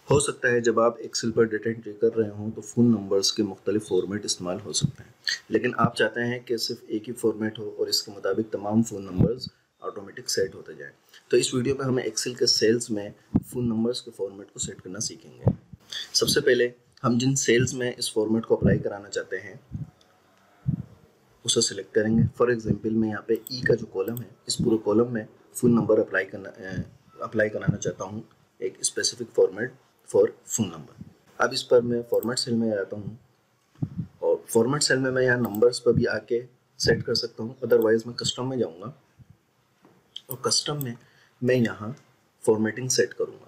हो सकता है जब आप एक्सेल पर डेटा एंट्री कर रहे हों तो फ़ोन नंबर्स के मुख्तलिफ फॉर्मेट इस्तेमाल हो सकते हैं, लेकिन आप चाहते हैं कि सिर्फ एक ही फॉर्मेट हो और इसके मुताबिक तमाम फ़ोन नंबर्स ऑटोमेटिक सेट होते जाएं। तो इस वीडियो में हमें एक्सेल के सेल्स में फ़ोन नंबर्स के फॉर्मेट को सेट करना सीखेंगे। सबसे पहले हम जिन सेल्स में इस फॉर्मेट को अप्लाई कराना चाहते हैं उसे सिलेक्ट करेंगे। फॉर एग्जांपल मैं यहाँ पे ई का जो कॉलम है, इस पूरे कॉलम में फ़ोन नंबर अप्लाई कराना चाहता हूँ एक specific format for phone number. अब इस पर मैं फॉर्मेट सेल में आता हूँ और फॉर्मेट सेल में मैं यहाँ नंबर्स पर भी आके सेट कर सकता हूँ, अदरवाइज़ मैं कस्टम में जाऊँगा और कस्टम में मैं यहाँ फॉर्मेटिंग सेट करूँगा।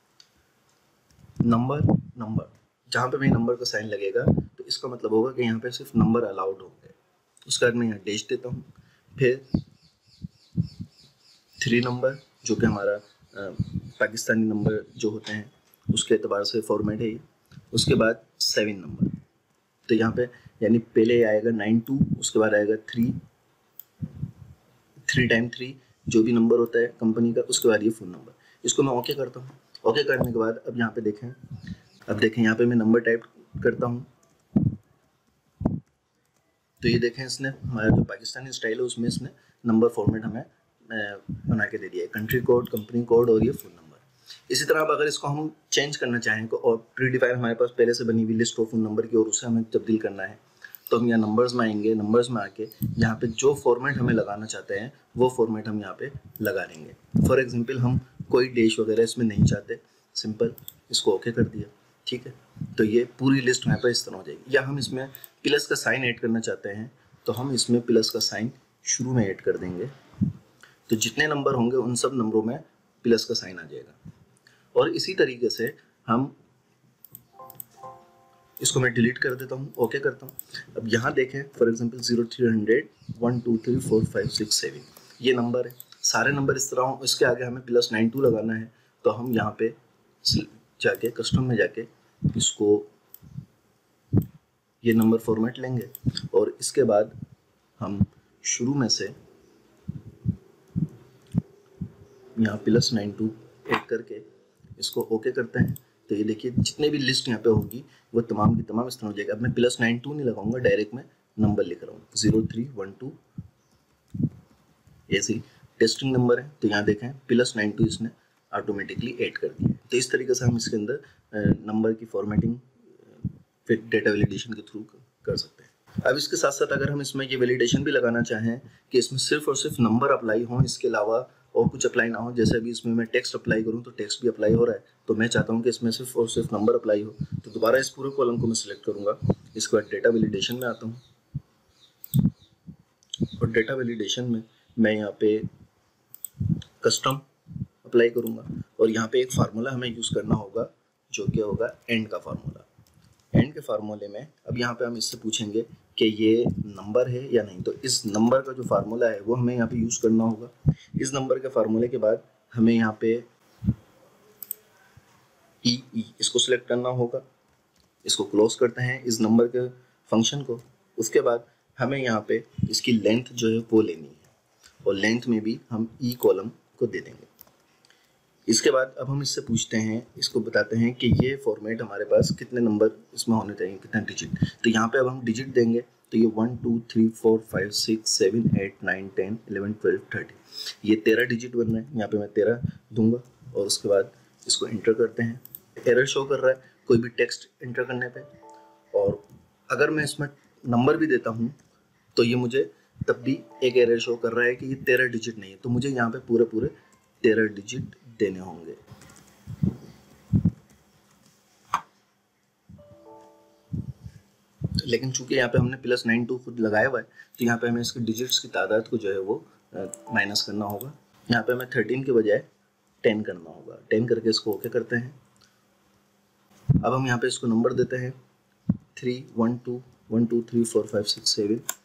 नंबर जहाँ पे मेरे नंबर का साइन लगेगा तो इसका मतलब होगा कि यहाँ पे सिर्फ नंबर अलाउड होंगे। उसके बाद मैं यहाँ डैश देता हूँ, फिर 3 नंबर जो कि हमारा पाकिस्तानी नंबर जो होते हैं उसके एतबार से फॉर्मेट है ये। उसके बाद 7 नंबर, तो यहाँ पे यानी पहले आएगा 92, उसके बाद आएगा 3 टाइम 3 जो भी नंबर होता है कंपनी का, उसके बाद ये फ़ोन नंबर। इसको मैं ओके करता हूँ। ओके करने के बाद अब यहाँ पे देखें यहाँ पे मैं नंबर टाइप करता हूँ तो ये देखें इसने हमारा जो पाकिस्तानी स्टाइल है उसमें इसने नंबर फॉर्मेट हमें बना के दे दिया है, कंट्री कोड, कंपनी कोड और ये फ़ोन नंबर। इसी तरह अब अगर इसको हम चेंज करना चाहें और प्रीडिफाइन हमारे पास पहले से बनी हुई लिस्ट हो फ़ोन नंबर की और उसे हमें तब्दील करना है तो हम यहाँ नंबर्स में आएंगे। नंबर्स में आके यहाँ पे जो फॉर्मेट हमें लगाना चाहते हैं वो फॉर्मेट हम यहाँ पे लगा देंगे। फॉर एग्जांपल हम कोई डैश वगैरह इसमें नहीं चाहते, सिंपल इसको ओके कर दिया, ठीक है। तो ये पूरी लिस्ट यहाँ पर इस तरह हो जाएगी। या हम इसमें प्लस का साइन ऐड करना चाहते हैं तो हम इसमें प्लस का साइन शुरू में ऐड कर देंगे, तो जितने नंबर होंगे उन सब नंबरों में प्लस का साइन आ जाएगा। और इसी तरीके से हम इसको मैं डिलीट कर देता हूँ, ओके करता हूँ। अब यहाँ देखें फॉर एग्जांपल 0300 1 2 3 4 5 6 7 ये नंबर है, सारे नंबर इस तरह हों। इसके आगे हमें +92 लगाना है तो हम यहाँ पे जाके कस्टम में जाके इसको ये नंबर फॉर्मेट लेंगे और इसके बाद हम शुरू में से यहाँ +92 ऐड करके इसको ओके करते हैं। तो ये देखिए जितने भी लिस्ट यहाँ पे होगी वो तमाम की तमाम इस तरह हो जाएगी। अब मैं +92 नहीं लगाऊंगा, डायरेक्ट मैं नंबर लिख रहा हूँ 0312 ऐसे टेस्टिंग नंबर है। तो यहाँ देखें +92 इसने ऑटोमेटिकली ऐड कर दिया। तो इस तरीके से हम इसके अंदर नंबर की फॉर्मेटिंग फिर डेटा वैलिडेशन के थ्रू कर सकते हैं। अब इसके साथ साथ अगर हम इसमें ये वैलिडेशन भी लगाना चाहें कि इसमें सिर्फ और सिर्फ नंबर अप्लाई हों, इसके अलावा और कुछ अप्लाई ना हो, जैसे अभी इसमें मैं टेक्स्ट अप्लाई करूं तो टेक्स्ट भी अप्लाई हो रहा है, तो मैं चाहता हूं कि इसमें सिर्फ और सिर्फ नंबर अप्लाई हो, तो दोबारा इस पूरे कॉलम को मैं सिलेक्ट करूंगा। इसके बाद डेटा वैलिडेशन में आता हूं और डेटा वैलिडेशन में मैं यहाँ पे कस्टम अप्लाई करूंगा और यहाँ पे एक फार्मूला हमें यूज़ करना होगा जो कि होगा एंड का फार्मूला। एंड के फार्मूले में अब यहाँ पे हम इससे पूछेंगे कि ये नंबर है या नहीं, तो इस नंबर का जो फार्मूला है वो हमें यहाँ पे यूज़ करना होगा। इस नंबर के फार्मूले के बाद हमें यहाँ पे इसको सिलेक्ट करना होगा। इसको क्लोज करते हैं इस नंबर के फंक्शन को। उसके बाद हमें यहाँ पे इसकी लेंथ जो है वो लेनी है और लेंथ में भी हम ई कॉलम को दे देंगे। इसके बाद अब हम इससे पूछते हैं, इसको बताते हैं कि ये फॉर्मेट हमारे पास कितने नंबर इसमें होने चाहिए, कितना डिजिट। तो यहाँ पे अब हम डिजिट देंगे तो ये 1 2 3 4 5 6 7 8 9 10 11 12 13 ये 13 डिजिट बन रहे हैं। यहाँ पे मैं 13 दूंगा और उसके बाद इसको एंटर करते हैं। एरर शो कर रहा है कोई भी टेक्स्ट एंटर करने पे, और अगर मैं इसमें नंबर भी देता हूँ तो ये मुझे तब भी एक एरर शो कर रहा है कि ये 13 डिजिट नहीं है, तो मुझे यहाँ पे पूरे 13 डिजिट देने होंगे। लेकिन चूंकि यहाँ पे हमने +92 खुद लगाया हुआ है तो यहाँ पे हमें इसके डिजिट्स की तादाद को जो है वो माइनस करना होगा। यहाँ पे हमें 13 के बजाय 10 करना होगा। 10 करके इसको ओके करते हैं। अब हम यहाँ पे इसको नंबर देते हैं 3 1 2 1 2 3 4 5 6 7